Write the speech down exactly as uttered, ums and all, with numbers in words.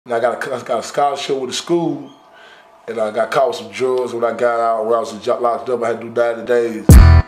And I got a, I got a scholarship with the school, and I got caught with some drugs when I got out where I was locked up. I had to do ninety days.